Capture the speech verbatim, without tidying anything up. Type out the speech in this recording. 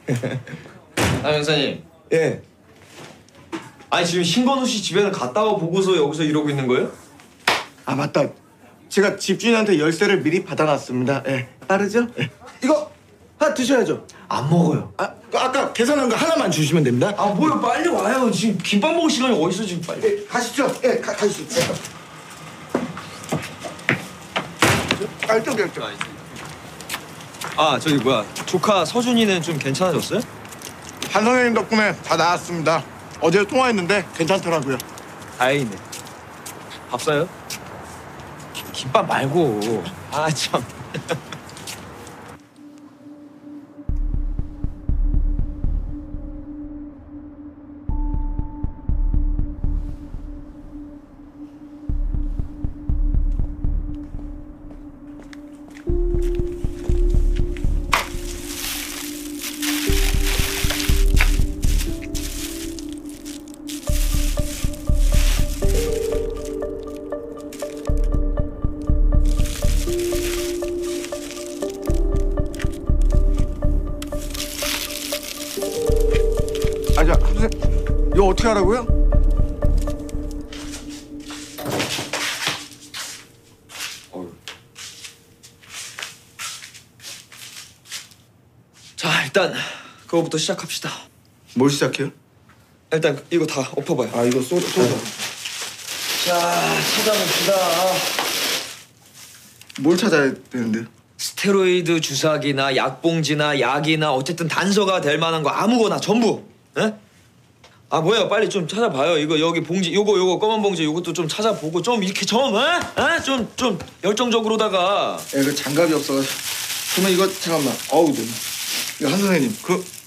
아 변사님. 예. 아니 지금 신건우 씨 집에는 갔다가 보고서 여기서 이러고 있는 거예요? 아 맞다. 제가 집주인한테 열쇠를 미리 받아놨습니다. 예. 빠르죠? 예. 이거 하나 드셔야죠. 안 먹어요. 아 아까 계산한 거 하나만 주시면 됩니다. 아 뭐야 빨리 와요. 지금 김밥 먹을 시간이 어딨어 지금 빨리. 예, 가시죠. 예, 가, 가시죠. 예. 깔쪽 깔쪽. 아 저기 뭐야 조카 서준이는 좀 괜찮아졌어요? 한 선생님 덕분에 다 나았습니다. 어제 통화했는데 괜찮더라고요. 다행이네. 밥 사요? 김밥 말고. 아 참. 아, 자, 선생님, 이거 어떻게 하라고요? 자 일단 그거부터 시작합시다. 뭘 시작해요? 일단 이거 다 엎어봐요. 아, 이거 쏘, 쏘. 자 찾아봅시다. 뭘 찾아야 되는데요? 스테로이드 주사기나 약봉지나 약이나 어쨌든 단서가 될 만한 거 아무거나 전부. 에? 아 뭐야 빨리 좀 찾아봐요. 이거 여기 봉지 요거 요거 검은 봉지 요것도 좀 찾아보고 좀 이렇게 좀 에? 에? 좀, 좀 열정적으로다가. 예, 그 장갑이 없어가지고. 그러면 이거 잠깐만. 어우, 네. 이거 한 선생님, 그